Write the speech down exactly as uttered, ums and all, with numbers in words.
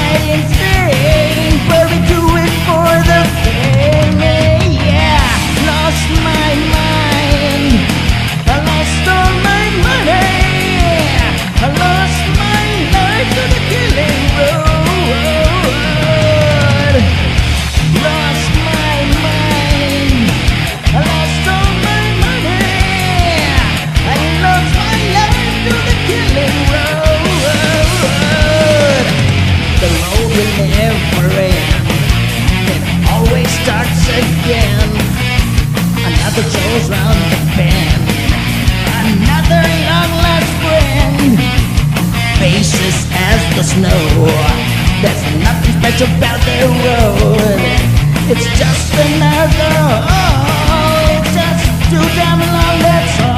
quite insane, but we do it for the fame. Yeah, lost my mind, I lost all my money, I lost my life to the killing road. Lost my mind, I lost all my money, I lost my life to the killing road. The road will never end, it always starts again. Another Joe's round the bend, another long lost friend. Faces as the snow, there's nothing special about their road. It's just another, oh, it's just too damn long, that's all.